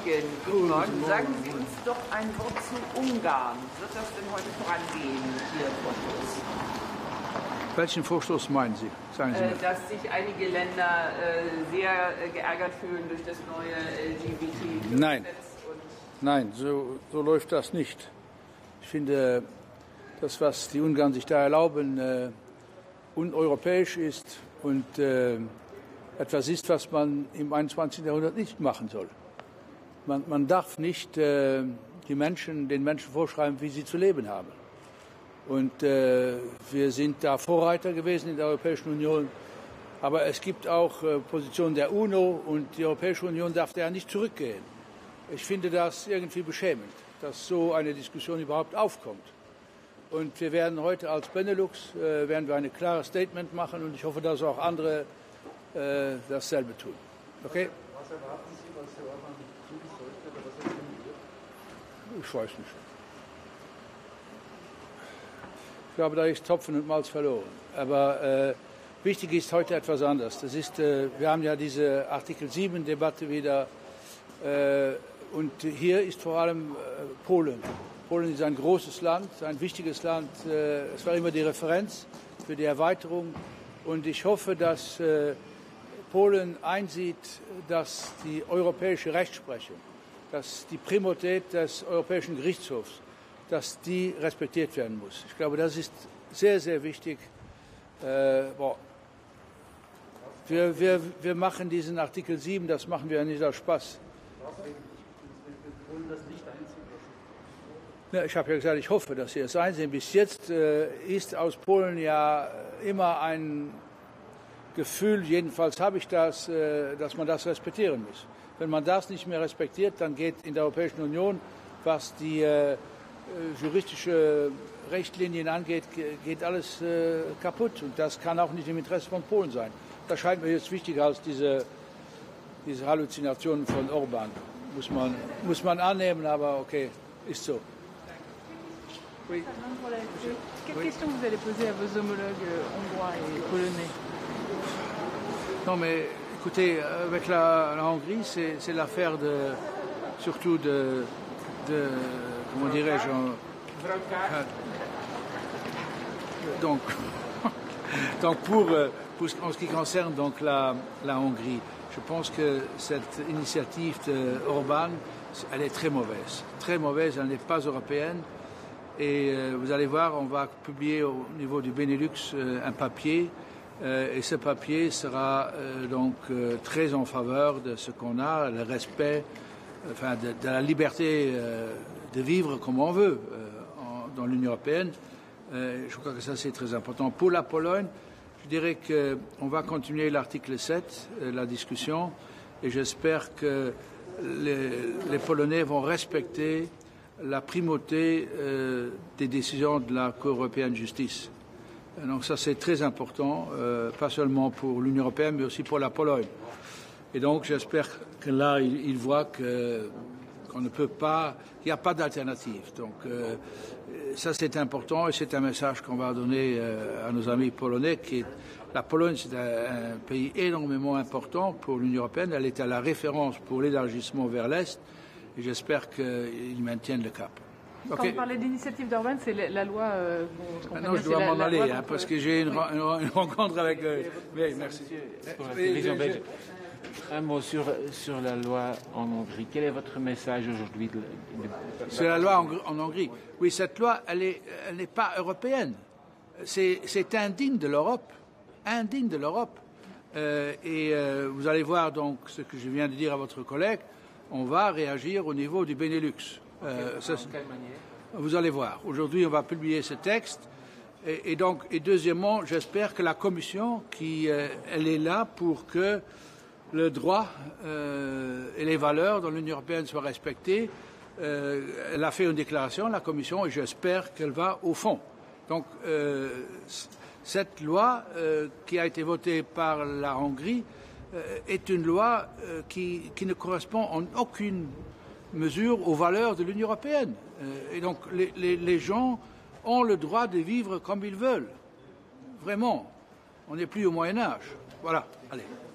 Guten Morgen. Sagen Sie uns doch ein Wort zu Ungarn. Wird das denn heute vorangehen, Ihr Vorstoß? Welchen Vorstoß meinen Sie? Sagen Sie mir. Dass sich einige Länder sehr geärgert fühlen durch das neue LGBT-Gesetz. Nein, so läuft das nicht. Ich finde, das, was die Ungarn sich da erlauben, uneuropäisch ist und etwas ist, was man im 21. Jahrhundert nicht machen soll. Man darf nicht den Menschen vorschreiben, wie sie zu leben haben. Und wir sind da Vorreiter gewesen in der Europäischen Union. Aber es gibt auch Positionen der UNO und die Europäische Union darf da nicht zurückgehen. Ich finde das irgendwie beschämend, dass so eine Diskussion überhaupt aufkommt. Und wir werden heute als Benelux ein klares Statement machen und ich hoffe, dass auch andere dasselbe tun. Okay? Was erwarten Sie, was Herr Orban tun sollte oder was er tun wird? Ich weiß nicht. Ich glaube, da ist Topfen und Malz verloren. Aber wichtig ist heute etwas anderes. Das ist, wir haben ja diese Artikel 7-Debatte wieder. Und hier ist vor allem Polen. Polen ist ein großes Land, ein wichtiges Land. Es war immer die Referenz für die Erweiterung. Und ich hoffe, dass Polen einsieht, dass die europäische Rechtsprechung, dass die Primität des Europäischen Gerichtshofs, dass die respektiert werden muss. Ich glaube, das ist sehr, sehr wichtig. Wir machen diesen Artikel 7, das machen wir nicht aus Spaß. Polen das nicht einziehen? Ja, ich habe ja gesagt, ich hoffe, dass sie es einsehen. Bis jetzt ist aus Polen ja immer ein Gefühl, jedenfalls habe ich das, dass man das respektieren muss. Wenn man das nicht mehr respektiert, dann geht in der Europäischen Union, was die juristische Richtlinien angeht, geht alles kaputt. Und das kann auch nicht im Interesse von Polen sein. Das scheint mir jetzt wichtiger als diese Halluzinationen von Orban. Muss man annehmen, aber okay, ist so. Oui. Quelle question vous allez poser à vos homologues hongrois et polonais? Non, mais écoutez, avec la Hongrie, c'est l'affaire surtout de comment dirais-je, donc pour en ce qui concerne donc la Hongrie, je pense que cette initiative d'Orban, elle est très mauvaise, elle n'est pas européenne. Et vous allez voir, on va publier au niveau du Benelux un papier et ce papier sera donc très en faveur de ce qu'on a, le respect, enfin de la liberté de vivre comme on veut dans l'Union européenne. Je crois que ça c'est très important. Pour la Pologne, je dirais qu'on va continuer l'article 7, la discussion, et j'espère que les Polonais vont respecter la primauté des décisions de la Cour européenne de justice. Donc ça c'est très important, pas seulement pour l'Union européenne, mais aussi pour la Pologne. Et donc j'espère que là, ils voient qu'on ne peut pas, qu'il n'y a pas d'alternative. Donc ça c'est important et c'est un message qu'on va donner à nos amis polonais. La Pologne c'est un pays énormément important pour l'Union européenne. Elle est à la référence pour l'élargissement vers l'Est. Et j'espère qu'ils maintiennent le cap. Quand vous parlez d'initiative d'Orban, c'est la loi... non, je dois m'en aller, parce que j'ai une rencontre avec... Oui, merci. Pour la télévision belge. Un mot sur la loi en Hongrie. Quel est votre message aujourd'hui sur la loi en Hongrie? Oui, cette loi, elle n'est pas européenne. C'est indigne de l'Europe. Indigne de l'Europe. Et vous allez voir donc ce que je viens de dire à votre collègue. On va réagir au niveau du Benelux. Quelle manière? Vous allez voir. Aujourd'hui, on va publier ce texte. Et deuxièmement, j'espère que la Commission, elle est là pour que le droit et les valeurs dans l'Union européenne soient respectées. Elle a fait une déclaration, la Commission, et j'espère qu'elle va au fond. Donc, cette loi qui a été votée par la Hongrie est une loi qui ne correspond en aucune mesure aux valeurs de l'Union européenne. Et donc les gens ont le droit de vivre comme ils veulent. Vraiment. On n'est plus au Moyen-Âge. Voilà. Allez.